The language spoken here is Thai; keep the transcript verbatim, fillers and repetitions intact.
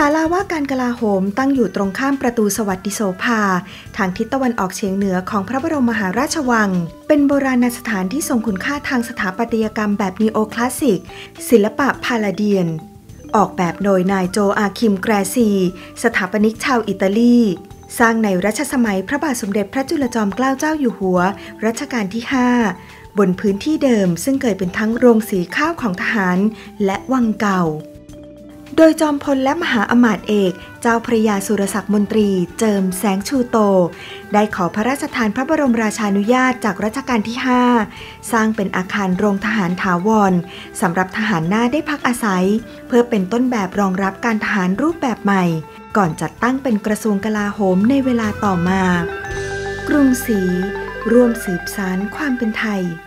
าลาว่าการกลาโหมตั้งอยู่ตรงข้ามประตูสวัสดิโสภาทางทิศตะวันออกเฉียงเหนือของพระบรมมหาราชวังเป็นโบราณสถานที่ทรงคุณค่าทางสถาปัตยกรรมแบบนีโอคลาสสิกศิลปะพาลาเดียนออกแบบโดยนายโจอาคิมแกรซีสถาปนิกชาวอิตาลีสร้างในรัชสมัยพระบาทสมเด็จพระจุลจอมเกล้าเจ้าอยู่หัวรัชกาลที่ห้าบนพื้นที่เดิมซึ่งเคยเป็นทั้งโรงสีข้าวของทหารและวังเก่าโดยจอมพลและมหาอมาตย์เอกเจ้าพระยาสุรศักดิ์มนตรีเจิมแสงชูโตได้ขอพระราชทานพระบรมราชานุญาตจากรัชกาลที่ห้าสร้างเป็นอาคารโรงทหารถาวรสำหรับทหารหน้าได้พักอาศัยเพื่อเป็นต้นแบบรองรับการทหารรูปแบบใหม่ก่อนจัดตั้งเป็นกระทรวงกลาโหมในเวลาต่อมากรุงศรีร่วมสืบสานความเป็นไทย